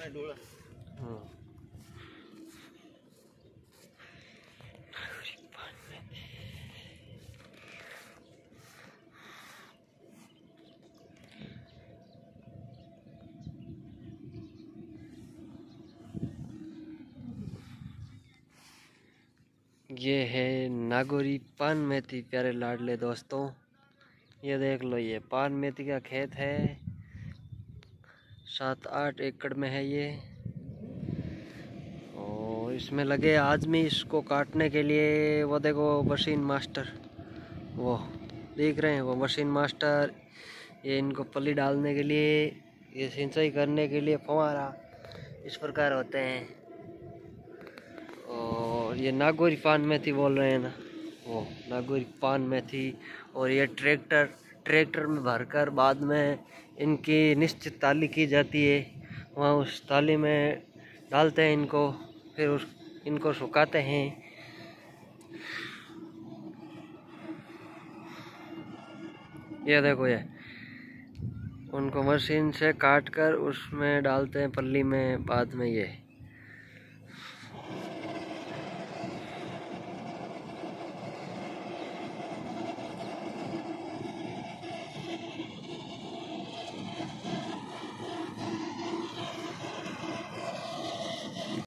हाँ। ये है नागौरी पान मेथी प्यारे लाडले दोस्तों। ये देख लो, ये पान मेथी का खेत है, 7-8 एकड़ में है ये। और इसमें लगे आदमी इसको काटने के लिए। वो देखो मशीन मास्टर, वो देख रहे हैं, वो मशीन मास्टर। ये इनको पल्ली डालने के लिए, ये सिंचाई करने के लिए फव्वारा इस प्रकार होते हैं। और ये नागौरी पान मेथी बोल रहे हैं ना, वो नागौरी पान मेथी। और ये ट्रैक्टर में भरकर बाद में इनकी निश्चित ताली की जाती है। वहाँ उस ताली में डालते हैं इनको, फिर इनको सुखाते हैं। ये देखो, ये उनको मशीन से काट कर उसमें डालते हैं पल्ली में, बाद में ये